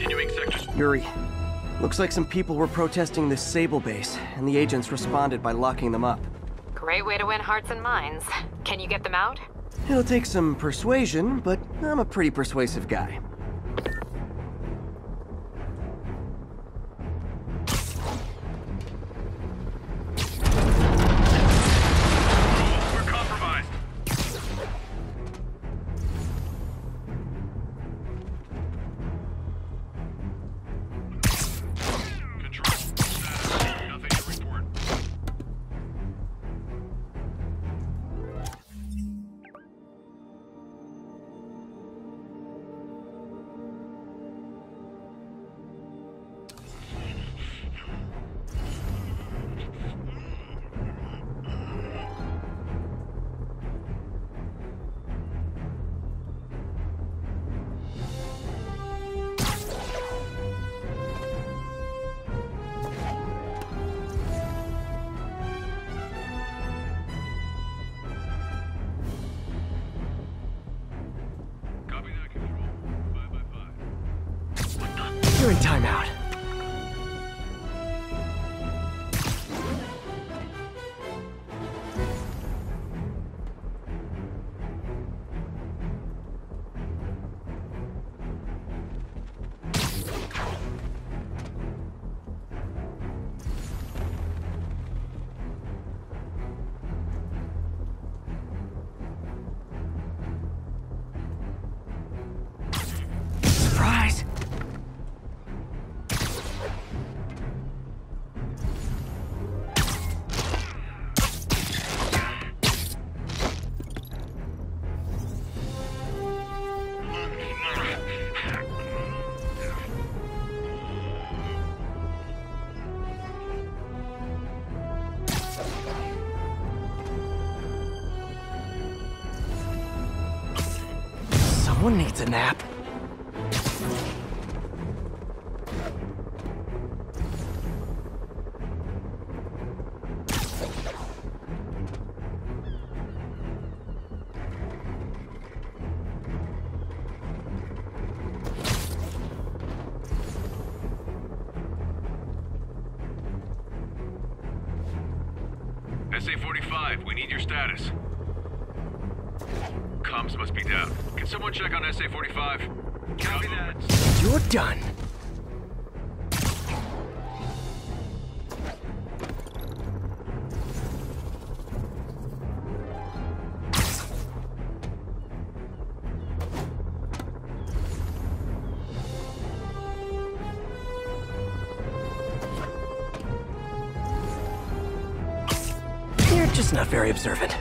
Continuing sectors. Yuri, looks like some people were protesting this Sable base, and the agents responded by locking them up. Great way to win hearts and minds. Can you get them out? It'll take some persuasion, but I'm a pretty persuasive guy. We're compromised. Control. Status. Nothing to report. Copy that, Control. 5 by 5. You're in timeout. Surprise! Someone needs a nap. SA-45, we need your status. Comms must be down. Can someone check on SA-45? Copy that. You're done. You're just not very observant.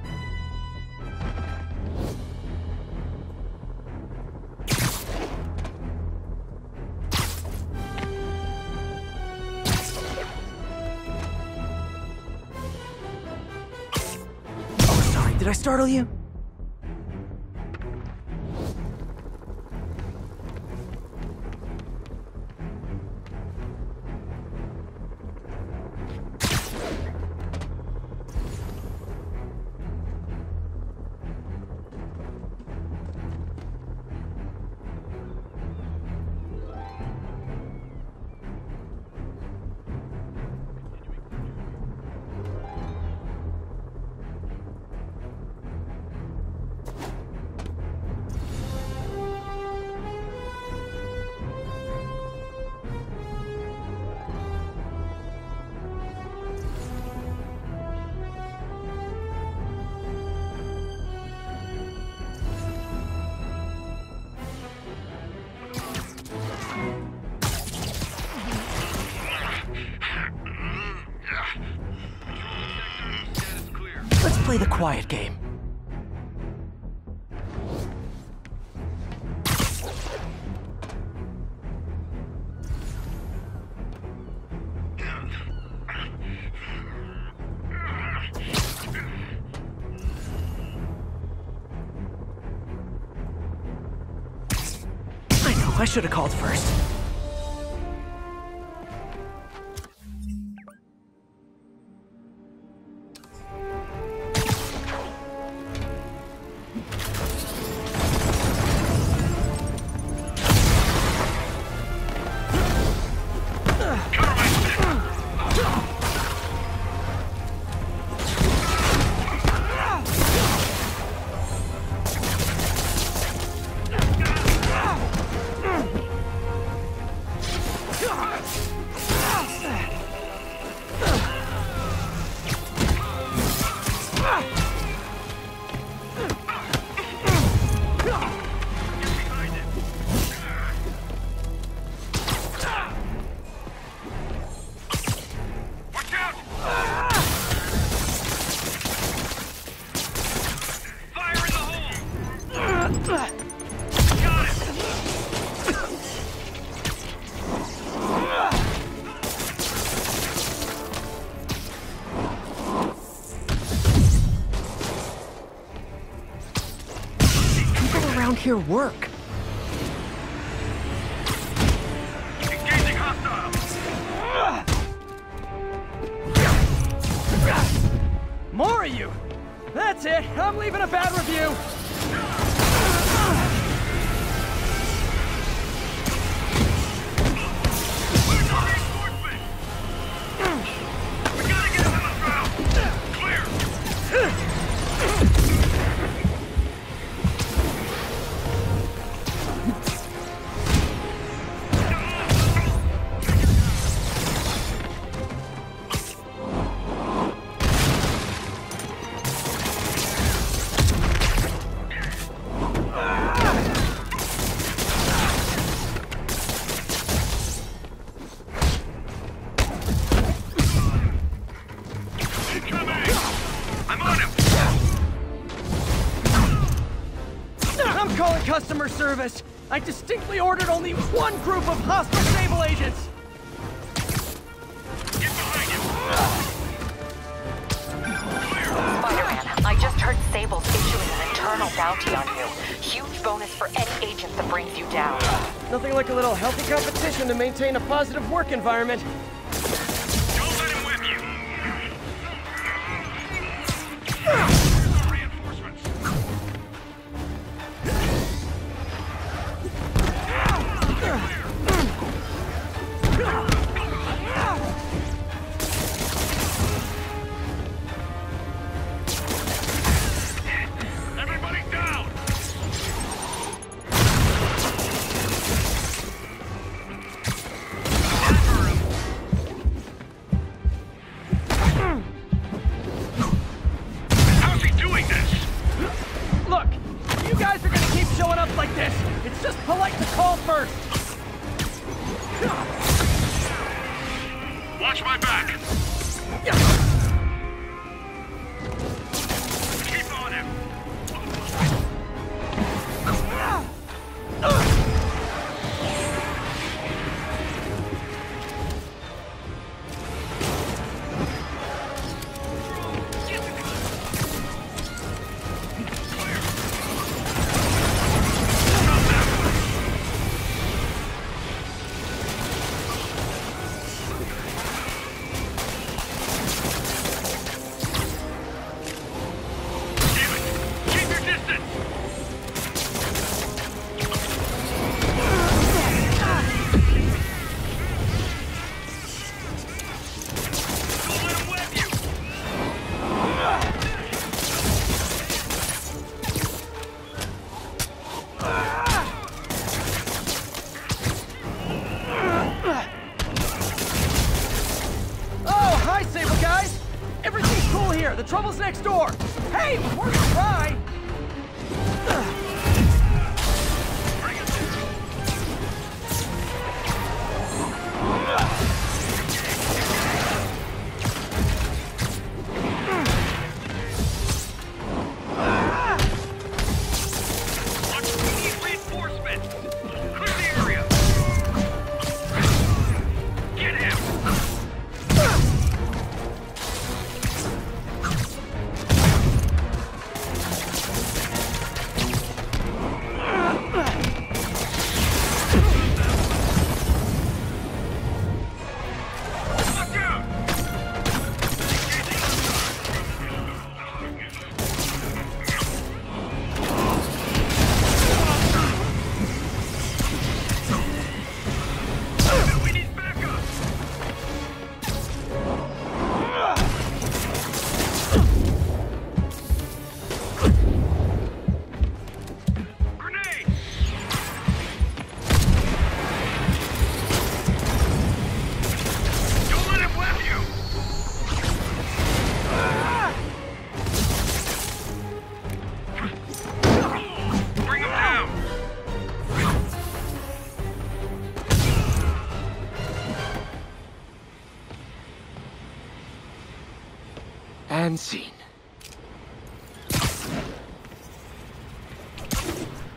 Oh, sorry, did I startle you? Let's play the quiet game. I know, I should have called first. People around here work. Engaging hostile. More of you! That's it! I'm leaving a bad review! We gotta get him on the ground. Clear. I'm calling customer service! I distinctly ordered only one group of hostile Sable agents! Get behind him. Spider-Man, I just heard Sable's issuing an internal bounty on you. Huge bonus for any agent that brings you down. Nothing like a little healthy competition to maintain a positive work environment. Don't let him whip you. Reinforcements. Everybody down. How's he doing this? Look, you guys are gonna keep showing up like this. It's just polite to call first. Watch my back. Keep on him. Keep your distance. Don't let him whip you. Oh, hi, Sable guys! Everything's cool here. The trouble's next door. Hey, it was worth a try. We need reinforcements. Clear the area. Get him. Look out. We need backup. Grenade. Don't let him whip you. Bring him down. And scene.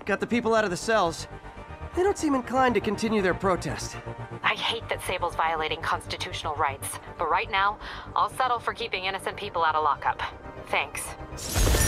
got the people out of the cells. They don't seem inclined to continue their protest. I hate that Sable's violating constitutional rights, but right now, I'll settle for keeping innocent people out of lockup. Thanks.